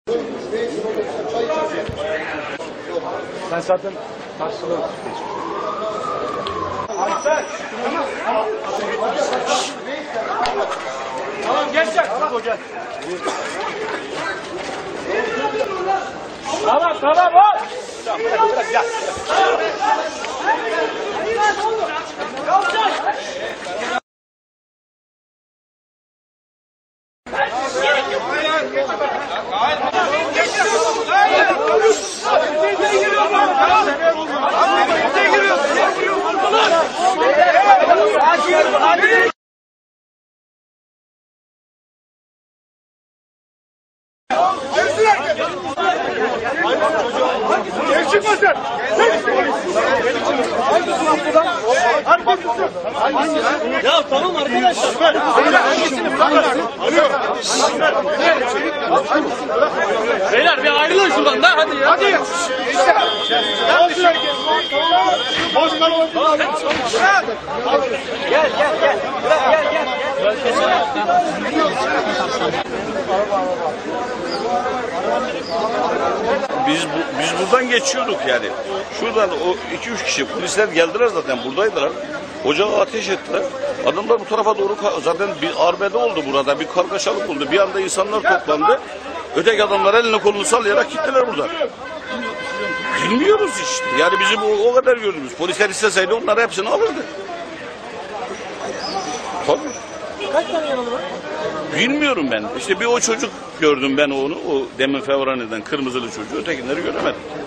Sen zaten karşılığı tamam gençler. Tamam gel. Tamam hop. Bırak gel. Ya tamam arkadaşlar. Beyler bir ayrılın şuradan da hadi ya. Hadi. Gel. Gel. Biz buradan geçiyorduk yani. Şuradan o 2-3 kişi polisler geldiler zaten buradaydılar. Ocağa ateş ettiler. Adamlar bu tarafa doğru zaten bir arbede oldu burada. Bir kargaşalık oldu. Bir anda insanlar toplandı. Öteki adamlar elini kolunu sallayarak gittiler buradan. Bilmiyoruz işte. Yani bizim o kadar gördüğümüz. Polisler isteseydi onlar hepsini alırdı. Tabii. Kaç tane yaralı var? Bilmiyorum ben. İşte bir o çocuk gördüm ben onu. O demin Fevrane'den kırmızılı çocuğu. Ötekileri göremedim.